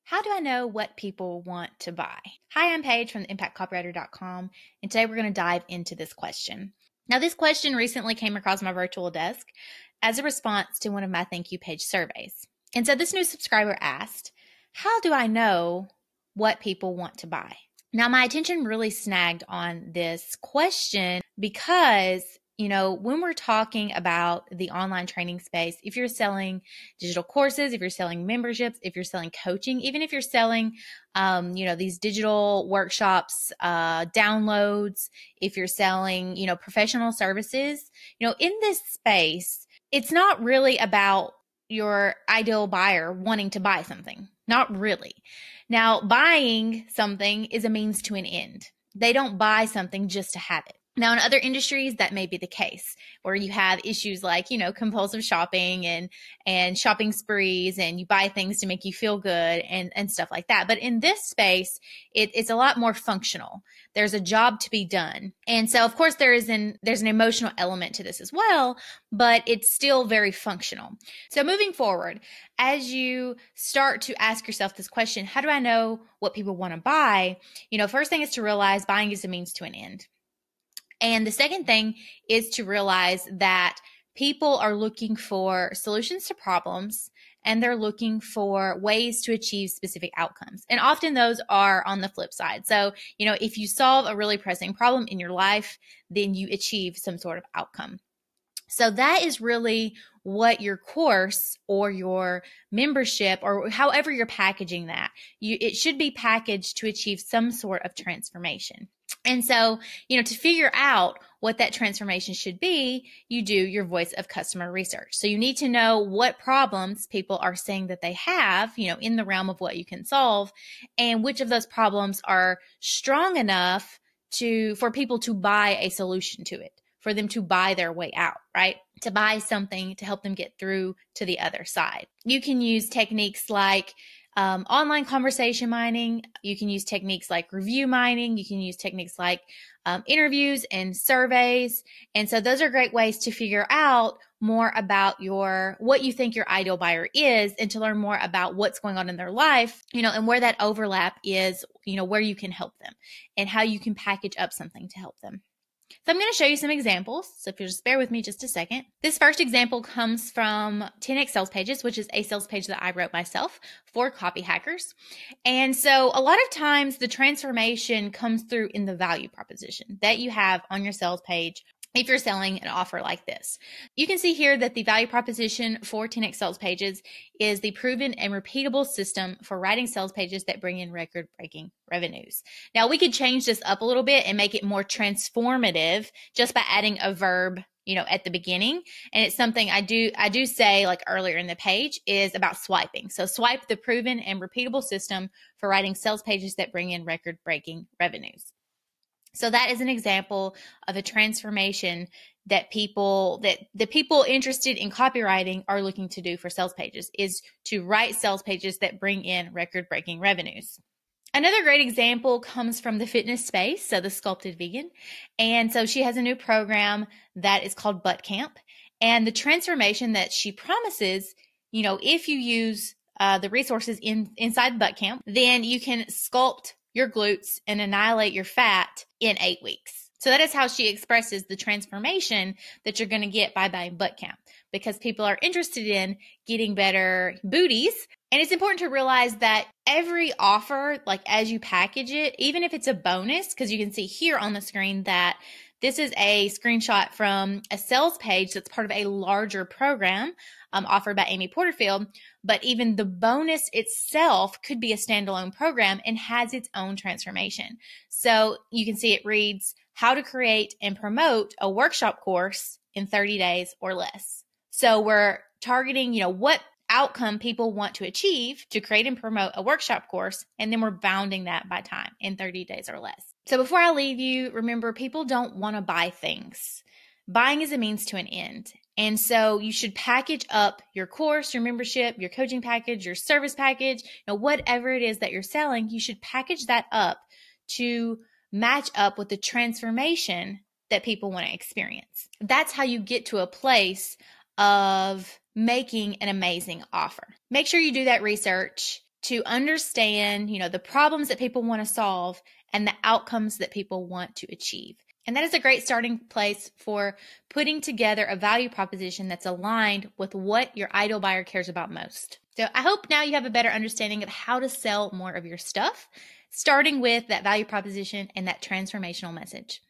How do I know what people want to buy? Hi, I'm Paige from impactcopywriter.com, and today we're going to dive into this question. Now, this question recently came across my virtual desk as a response to one of my thank you page surveys. And so this new subscriber asked, how do I know what people want to buy? Now, my attention really snagged on this question because when we're talking about the online training space, if you're selling digital courses, if you're selling memberships, if you're selling coaching, even if you're selling, these digital workshops, downloads, if you're selling, professional services, in this space, it's not really about your ideal buyer wanting to buy something. Not really. Now, buying something is a means to an end. They don't buy something just to have it. Now, in other industries, that may be the case, where you have issues like, compulsive shopping and shopping sprees, and you buy things to make you feel good and stuff like that. But in this space, it's a lot more functional. There's a job to be done. And so, of course, there's an emotional element to this as well, but it's still very functional. So moving forward, as you start to ask yourself this question, how do I know what people want to buy? First thing is to realize buying is a means to an end. And the second thing is to realize that people are looking for solutions to problems, and they're looking for ways to achieve specific outcomes. And often those are on the flip side. So, if you solve a really pressing problem in your life, then you achieve some sort of outcome. So that is really what your course or your membership, or however you're packaging that, it should be packaged to achieve some sort of transformation. And so, to figure out what that transformation should be, you do your voice of customer research. So you need to know what problems people are saying that they have, in the realm of what you can solve, and which of those problems are strong enough for people to buy a solution to it, for them to buy their way out, right? To buy something to help them get through to the other side. You can use techniques like online conversation mining. You can use techniques like review mining. You can use techniques like interviews and surveys. And so those are great ways to figure out more about what you think your ideal buyer is, and to learn more about what's going on in their life, and where that overlap is, where you can help them and how you can package up something to help them. So I'm going to show you some examples. So if you'll just bear with me just a second. This first example comes from 10x Sales Pages, which is a sales page that I wrote myself for copy hackers. And so a lot of times the transformation comes through in the value proposition that you have on your sales page if you're selling an offer like this. You can see here that the value proposition for 10x Sales Pages is the proven and repeatable system for writing sales pages that bring in record-breaking revenues. Now, we could change this up a little bit and make it more transformative just by adding a verb, at the beginning. And it's something I do say, like earlier in the page, is about swiping. So swipe the proven and repeatable system for writing sales pages that bring in record-breaking revenues. So that is an example of a transformation that the people interested in copywriting are looking to do for sales pages, is to write sales pages that bring in record-breaking revenues. Another great example comes from the fitness space, so the Sculpted Vegan. And so she has a new program that is called Butt Camp. And the transformation that she promises, if you use the resources inside Butt Camp, then you can sculpt your glutes and annihilate your fat in 8 weeks. So that is how she expresses the transformation that you're going to get by buying Butt Camp, because people are interested in getting better booties. And it's important to realize that every offer, like as you package it, even if it's a bonus, because you can see here on the screen that this is a screenshot from a sales page that's part of a larger program offered by Amy Porterfield. But even the bonus itself could be a standalone program and has its own transformation. So you can see it reads, how to create and promote a workshop course in 30 days or less. So we're targeting, what outcome people want to achieve to create and promote a workshop course, and then we're bounding that by time in 30 days or less. So before I leave you, remember, people don't want to buy things. Buying is a means to an end. And so you should package up your course, your membership, your coaching package, your service package, whatever it is that you're selling, you should package that up to match up with the transformation that people want to experience. That's how you get to a place of making an amazing offer. Make sure you do that research. to understand, the problems that people want to solve and the outcomes that people want to achieve. And that is a great starting place for putting together a value proposition that's aligned with what your ideal buyer cares about most. So I hope now you have a better understanding of how to sell more of your stuff, starting with that value proposition and that transformational message.